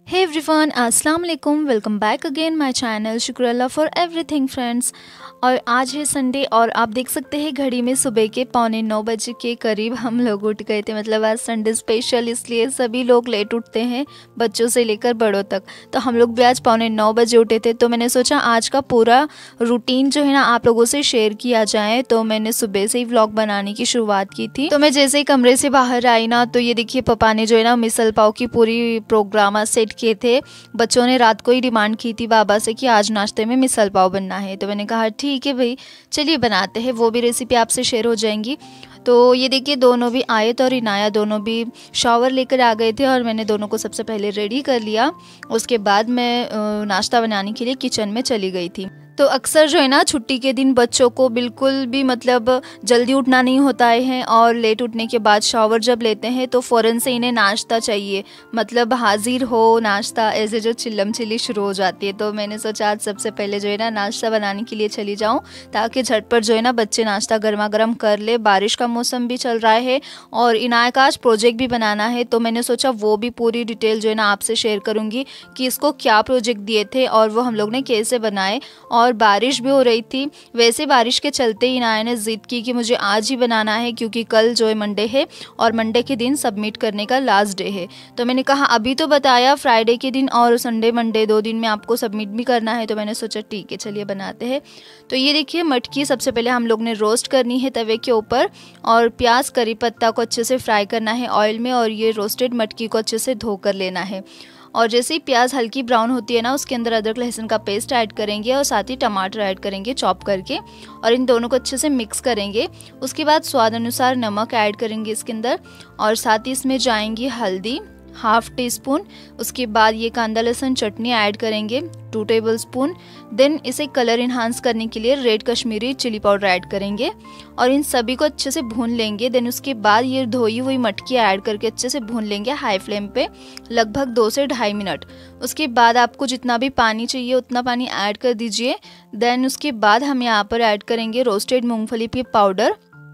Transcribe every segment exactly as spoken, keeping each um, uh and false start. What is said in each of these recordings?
Hey everyone, अस्सलाम वालेकुम। Welcome back again my channel. शुक्र अल्लाह फॉर एवरीथिंग फ्रेंड्स। और आज है संडे और आप देख सकते हैं घड़ी में सुबह के पौने नौ बजे के करीब हम लोग उठ गए थे। मतलब आज संडे स्पेशल, इसलिए सभी लोग लेट उठते हैं, बच्चों से लेकर बड़ों तक। तो हम लोग भी आज पौने नौ बजे उठे थे। तो मैंने सोचा आज का पूरा रूटीन जो है ना आप लोगों से शेयर किया जाए। तो मैंने सुबह से ही व्लॉग बनाने की शुरुआत की थी। तो मैं जैसे ही कमरे से बाहर आई ना, तो ये देखिए पापा ने जो है ना मिसल पाव की पूरी प्रोग्राम सेट किए थे। बच्चों ने रात को ही डिमांड की थी बाबा से कि आज नाश्ते में मिसल पाव बनना है। तो मैंने कहा ठीक है भाई, चलिए बनाते हैं। वो भी रेसिपी आपसे शेयर हो जाएंगी। तो ये देखिए दोनों भी आयत और इनाया दोनों भी शावर लेकर आ गए थे और मैंने दोनों को सबसे पहले रेडी कर लिया। उसके बाद मैं नाश्ता बनाने के लिए किचन में चली गई थी। तो अक्सर जो है ना छुट्टी के दिन बच्चों को बिल्कुल भी मतलब जल्दी उठना नहीं होता है और लेट उठने के बाद शावर जब लेते हैं तो फ़ौरन से इन्हें नाश्ता चाहिए, मतलब हाजिर हो नाश्ता, ऐसे जो चिल्लम चिल्ली शुरू हो जाती है। तो मैंने सोचा आज सबसे पहले जो है ना नाश्ता बनाने के लिए चली जाऊं, ताकि झटपट जो है ना बच्चे नाश्ता गर्मा गर्म कर ले। बारिश का मौसम भी चल रहा है और इनाया का आज प्रोजेक्ट भी बनाना है। तो मैंने सोचा वो भी पूरी डिटेल जो है ना आपसे शेयर करूँगी कि इसको क्या प्रोजेक्ट दिए थे और वो हम लोग ने कैसे बनाए। और बारिश भी हो रही थी। वैसे बारिश के चलते ही इनाया ने ज़िद की कि मुझे आज ही बनाना है, क्योंकि कल जो है मंडे है और मंडे के दिन सबमिट करने का लास्ट डे है। तो मैंने कहा अभी तो बताया फ्राइडे के दिन और संडे मंडे दो दिन में आपको सबमिट भी करना है। तो मैंने सोचा ठीक है चलिए बनाते हैं। तो ये देखिए मटकी सबसे पहले हम लोग ने रोस्ट करनी है तवे के ऊपर, और प्याज करी पत्ता को अच्छे से फ्राई करना है ऑयल में, और ये रोस्टेड मटकी को अच्छे से धो कर लेना है। और जैसे ही प्याज हल्की ब्राउन होती है ना, उसके अंदर अदरक लहसुन का पेस्ट ऐड करेंगे और साथ ही टमाटर ऐड करेंगे चॉप करके, और इन दोनों को अच्छे से मिक्स करेंगे। उसके बाद स्वाद अनुसार नमक ऐड करेंगे इसके अंदर, और साथ ही इसमें जाएंगी हल्दी हाफ टी स्पून। उसके बाद ये कांदा लहसुन चटनी ऐड करेंगे टू टेबल स्पून। देन इसे कलर इन्हांस करने के लिए red Kashmiri chilli powder add करेंगे और इन सभी को अच्छे से भून लेंगे। देन उसके बाद ये धोई हुई मटकी ऐड करके अच्छे से भून लेंगे हाई फ्लेम पे लगभग दो से ढाई मिनट। उसके बाद आपको जितना भी पानी चाहिए उतना पानी ऐड कर दीजिए। देन उसके बाद हम यहाँ पर ऐड करेंगे रोस्टेड मूंगफली की पाउडर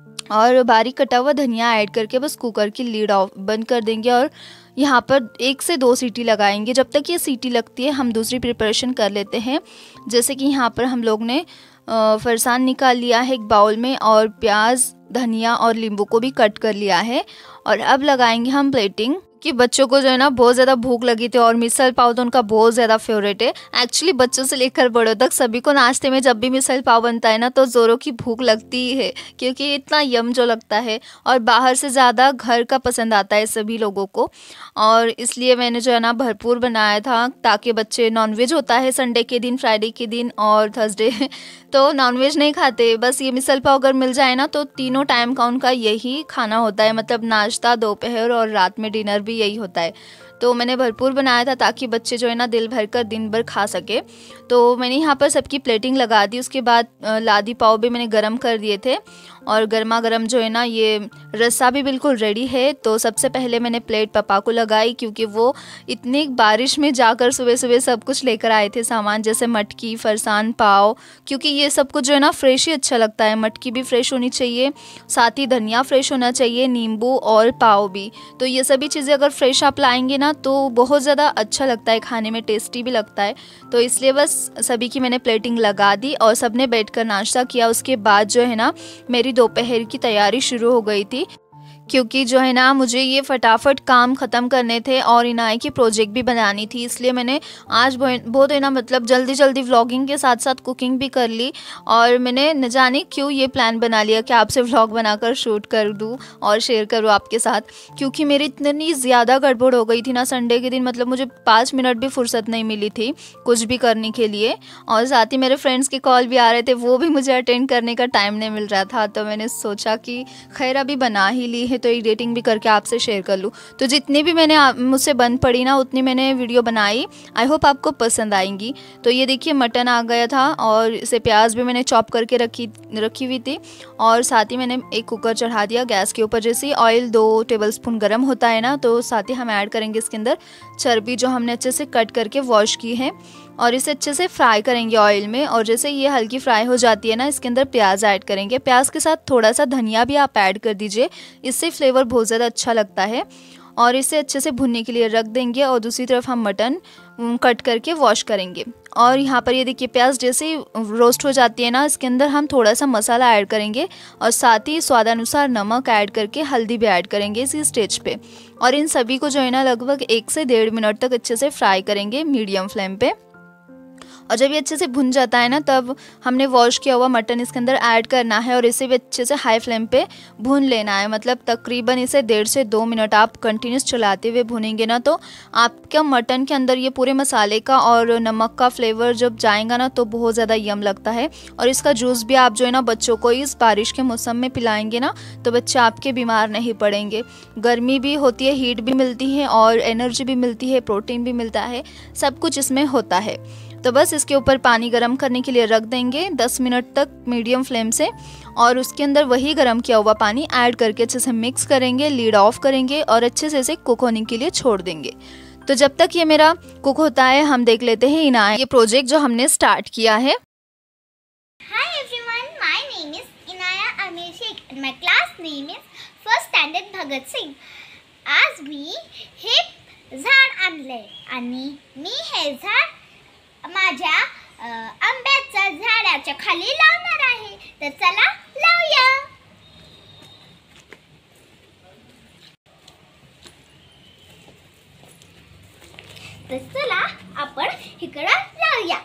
और बारीक कटा हुआ धनिया ऐड करके बस कुकर की लीड ऑफ बंद कर देंगे और यहाँ पर एक से दो सीटी लगाएंगे। जब तक ये सीटी लगती है हम दूसरी प्रिपरेशन कर लेते हैं। जैसे कि यहाँ पर हम लोग ने फरसान निकाल लिया है एक बाउल में, और प्याज धनिया और नींबू को भी कट कर लिया है। और अब लगाएंगे हम प्लेटिंग, कि बच्चों को जो है ना बहुत ज़्यादा भूख लगी थी और मिसल पाव तो उनका बहुत ज़्यादा फेवरेट है। एक्चुअली बच्चों से लेकर बड़ों तक सभी को नाश्ते में जब भी मिसल पाव बनता है ना तो ज़ोरों की भूख लगती ही है, क्योंकि इतना यम जो लगता है और बाहर से ज़्यादा घर का पसंद आता है सभी लोगों को। और इसलिए मैंने जो है ना भरपूर बनाया था, ताकि बच्चे, नॉनवेज होता है संडे के दिन, फ्राइडे के दिन और थर्सडे तो नॉनवेज नहीं खाते। बस ये मिसल पाव अगर मिल जाए ना तो तीनों टाइम का उनका यही खाना होता है, मतलब नाश्ता, दोपहर और रात में डिनर भी यही होता है। तो मैंने भरपूर बनाया था ताकि बच्चे जो है ना दिल भर कर दिन भर खा सके। तो मैंने यहाँ पर सबकी प्लेटिंग लगा दी। उसके बाद लादी पाव भी मैंने गरम कर दिए थे और गर्मा गर्म जो है ना ये रस्सा भी बिल्कुल रेडी है। तो सबसे पहले मैंने प्लेट पापा को लगाई, क्योंकि वो इतनी बारिश में जाकर सुबह सुबह सब कुछ लेकर आए थे सामान, जैसे मटकी, फरसान, पाव, क्योंकि ये सब कुछ जो है ना फ्रेश ही अच्छा लगता है। मटकी भी फ्रेश होनी चाहिए, साथ ही धनिया फ्रेश होना चाहिए, नींबू और पाव भी। तो ये सभी चीज़ें अगर फ्रेश आप लाएंगे ना तो बहुत ज़्यादा अच्छा लगता है, खाने में टेस्टी भी लगता है। तो इसलिए बस सभी की मैंने प्लेटिंग लगा दी और सबने बैठकर नाश्ता किया। उसके बाद जो है ना मेरी दोपहर की तैयारी शुरू हो गई थी, क्योंकि जो है ना मुझे ये फटाफट काम ख़त्म करने थे और इनाया की प्रोजेक्ट भी बनानी थी। इसलिए मैंने आज बहुत है ना मतलब जल्दी जल्दी व्लॉगिंग के साथ साथ कुकिंग भी कर ली। और मैंने न जाने क्यों ये प्लान बना लिया कि आपसे व्लॉग बनाकर शूट कर दूँ और शेयर करूँ आपके साथ, क्योंकि मेरी इतनी ज़्यादा गड़बड़ हो गई थी ना संडे के दिन, मतलब मुझे पाँच मिनट भी फुर्सत नहीं मिली थी कुछ भी करने के लिए। और साथ ही मेरे फ्रेंड्स के कॉल भी आ रहे थे, वो भी मुझे अटेंड करने का टाइम नहीं मिल रहा था। तो मैंने सोचा कि खैर अभी बना ही ली है तो एडिटिंग भी करके आपसे शेयर कर लूँ। तो जितनी भी मैंने मुझसे बन पड़ी ना उतनी मैंने वीडियो बनाई। आई होप आपको पसंद आएंगी। तो ये देखिए मटन आ गया था और इसे प्याज भी मैंने चॉप करके रखी रखी हुई थी, और साथ ही मैंने एक कुकर चढ़ा दिया गैस के ऊपर। जैसे ही ऑयल दो टेबलस्पून गर्म होता है ना तो साथ ही हम ऐड करेंगे इसके अंदर चर्बी जो हमने अच्छे से कट करके वॉश की है, और इसे अच्छे से फ्राई करेंगे ऑयल में। और जैसे ये हल्की फ्राई हो जाती है ना, इसके अंदर प्याज ऐड करेंगे। प्याज के साथ थोड़ा सा धनिया भी आप ऐड कर दीजिए, इससे फ्लेवर बहुत ज़्यादा अच्छा लगता है। और इसे अच्छे से भुनने के लिए रख देंगे। और दूसरी तरफ हम मटन कट करके वॉश करेंगे। और यहाँ पर ये देखिए प्याज जैसे ही रोस्ट हो जाती है ना, इसके अंदर हम थोड़ा सा मसाला ऐड करेंगे और साथ ही स्वादानुसार नमक ऐड करके हल्दी भी ऐड करेंगे इसी स्टेज पे। और इन सभी को जो है ना लगभग एक से डेढ़ मिनट तक अच्छे से फ्राई करेंगे मीडियम फ्लेम पे। और जब ये अच्छे से भुन जाता है ना, तब हमने वॉश किया हुआ मटन इसके अंदर ऐड करना है और इसे भी अच्छे से हाई फ्लेम पे भून लेना है। मतलब तकरीबन इसे डेढ़ से दो मिनट आप कंटिन्यूस चलाते हुए भुनेंगे ना, तो आपका मटन के अंदर ये पूरे मसाले का और नमक का फ्लेवर जब जाएगा ना, तो बहुत ज़्यादा यम लगता है। और इसका जूस भी आप जो है ना बच्चों को इस बारिश के मौसम में पिलाएंगे ना, तो बच्चे आपके बीमार नहीं पड़ेंगे। गर्मी भी होती है, हीट भी मिलती है और एनर्जी भी मिलती है, प्रोटीन भी मिलता है, सब कुछ इसमें होता है। तो बस इसके ऊपर पानी गरम करने के लिए रख देंगे दस मिनट तक मीडियम फ्लेम से। और उसके अंदर वही गरम किया हुआ पानी ऐड करके अच्छे से मिक्स करेंगे, लीड ऑफ करेंगे और अच्छे से इसे कुक होने के लिए छोड़ देंगे। तो जब तक ये मेरा कुक होता है, हम देख लेते हैं इनाया ये प्रोजेक्ट जो हमने स्टार्ट किया है। Hi everyone, my name is Inaya Amir Sheikh and my class name is first standard Bhagat Singh. आज मी हे झाड आणले आणि मी हे झाड माझ्या आंब्याच्या झाडाच्या खाली लावणार आहे। तर चला लावूया। तर चला आपण इकडे लावूया।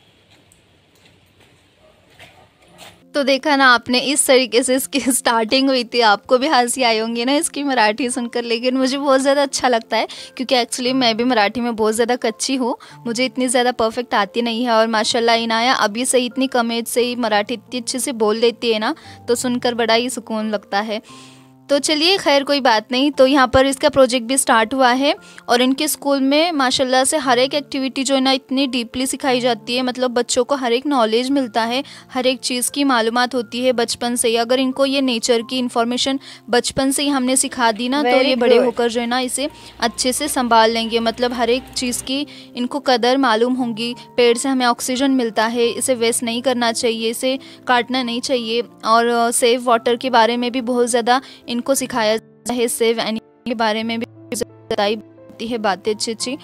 तो देखा ना आपने, इस तरीके से इसकी स्टार्टिंग हुई थी। आपको भी हंसी आई होंगी ना इसकी मराठी सुनकर, लेकिन मुझे बहुत ज़्यादा अच्छा लगता है क्योंकि एक्चुअली मैं भी मराठी में बहुत ज़्यादा कच्ची हूँ, मुझे इतनी ज़्यादा परफेक्ट आती नहीं है। और माशाल्लाह इनाया अभी से इतनी कम एज से ही मराठी इतनी अच्छे से बोल लेती है ना, तो सुनकर बड़ा ही सुकून लगता है। तो चलिए खैर कोई बात नहीं। तो यहाँ पर इसका प्रोजेक्ट भी स्टार्ट हुआ है और इनके स्कूल में माशाल्लाह से हर एक एक्टिविटी जो है ना इतनी डीपली सिखाई जाती है। मतलब बच्चों को हर एक नॉलेज मिलता है, हर एक चीज़ की मालूमात होती है बचपन से ही। अगर इनको ये नेचर की इन्फॉर्मेशन बचपन से ही हमने सिखा दी ना, तो ये बड़े होकर जो है ना इसे अच्छे से संभाल लेंगे। मतलब हर एक चीज़ की इनको कदर मालूम होंगी। पेड़ से हमें ऑक्सीजन मिलता है, इसे वेस्ट नहीं करना चाहिए, इसे काटना नहीं चाहिए। और सेव वाटर के बारे में भी बहुत ज़्यादा इनको सिखाया है, सेव एनिमल के बारे में भी बताई जाती है बातें अच्छी अच्छी।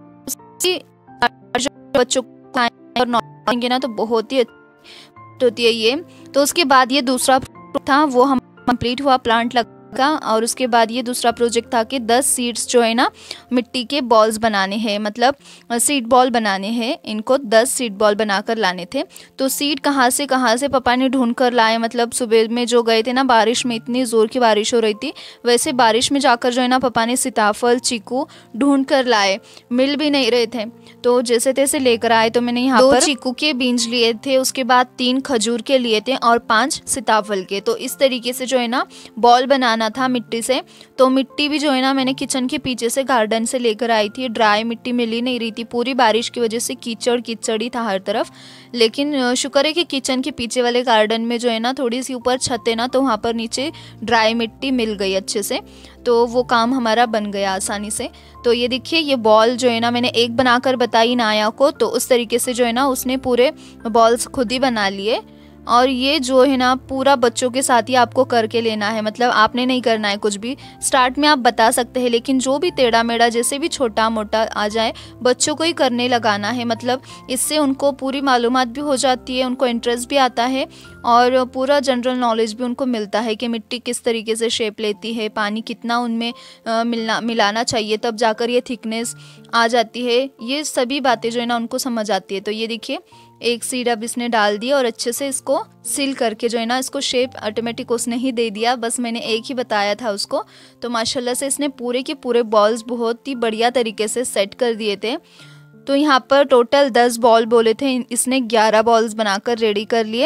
बच्चों को और नॉलेज ना तो बहुत ही अच्छी होती है ये। तो उसके बाद ये दूसरा था वो हम कंप्लीट हुआ, प्लांट लगा। और उसके बाद ये दूसरा प्रोजेक्ट था कि दस सीड्स जो है ना मिट्टी के बॉल्स बनाने हैं, मतलब सीड बॉल बनाने हैं। इनको दस सीड बॉल बनाकर लाने थे। तो सीड कहाँ से कहाँ से पापा ने ढूंढ कर लाए। मतलब सुबह में जो गए थे ना, बारिश में इतनी ज़ोर की बारिश हो रही थी, वैसे बारिश में जाकर जो है ना पापा ने सीताफल चीकू ढूंढ कर लाए, मिल भी नहीं रहे थे। तो जैसे तैसे लेकर आए। तो मैंने यहाँ पर चीकू के बीज लिए थे, उसके बाद तीन खजूर के लिए थे और पांच सीताफल के। तो इस तरीके से जो है ना बॉल बनाना था मिट्टी से। तो मिट्टी भी जो है ना मैंने किचन के पीछे से गार्डन से लेकर आई थी। ड्राई मिट्टी मिल ही नहीं रही थी, पूरी बारिश की वजह से कीचड़ कीचड़ ही था हर तरफ। लेकिन शुक्र है कि किचन के पीछे वाले गार्डन में जो है ना थोड़ी सी ऊपर छत है ना, तो वहाँ पर नीचे ड्राई मिट्टी मिल गई अच्छे से। तो वो काम हमारा बन गया आसानी से। तो ये देखिए ये बॉल जो है ना मैंने एक बनाकर बताई नाया को, तो उस तरीके से जो है ना उसने पूरे बॉल्स खुद ही बना लिए। और ये जो है ना पूरा बच्चों के साथ ही आपको करके लेना है। मतलब आपने नहीं करना है कुछ भी, स्टार्ट में आप बता सकते हैं, लेकिन जो भी टेढ़ा मेढ़ा जैसे भी छोटा मोटा आ जाए बच्चों को ही करने लगाना है। मतलब इससे उनको पूरी मालूमात भी हो जाती है, उनको इंटरेस्ट भी आता है और पूरा जनरल नॉलेज भी उनको मिलता है कि मिट्टी किस तरीके से शेप लेती है, पानी कितना उनमें आ, मिलना मिलाना चाहिए, तब जाकर ये थिकनेस आ जाती है। ये सभी बातें जो है ना उनको समझ आती है। तो ये देखिए एक सीड अब इसने डाल दिया और अच्छे से इसको सील करके जो है ना इसको शेप ऑटोमेटिक उसने ही दे दिया, बस मैंने एक ही बताया था उसको। तो माशाल्लाह से इसने पूरे के पूरे बॉल्स बहुत ही बढ़िया तरीके से सेट कर दिए थे। तो यहाँ पर टोटल दस बॉल बोले थे, इसने ग्यारह बॉल्स बनाकर रेडी कर लिए।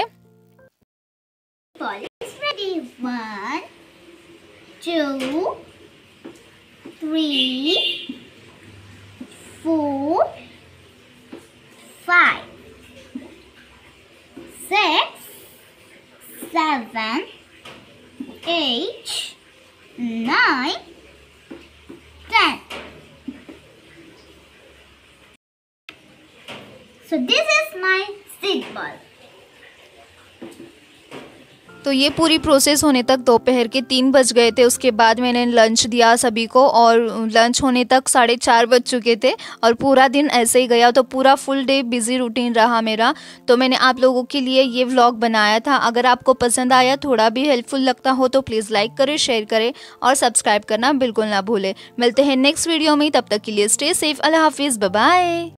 One two three four five six, seven, eight, nine, ten. So this is my seed ball. तो ये पूरी प्रोसेस होने तक दोपहर के तीन बज गए थे। उसके बाद मैंने लंच दिया सभी को और लंच होने तक साढ़े चार बज चुके थे और पूरा दिन ऐसे ही गया। तो पूरा फुल डे बिज़ी रूटीन रहा मेरा। तो मैंने आप लोगों के लिए ये व्लॉग बनाया था। अगर आपको पसंद आया, थोड़ा भी हेल्पफुल लगता हो तो प्लीज़ लाइक करें, शेयर करें और सब्सक्राइब करना बिल्कुल ना भूलें। मिलते हैं नेक्स्ट वीडियो में, तब तक के लिए स्टे सेफ। अल्लाह हाफिज़, बाय बाय।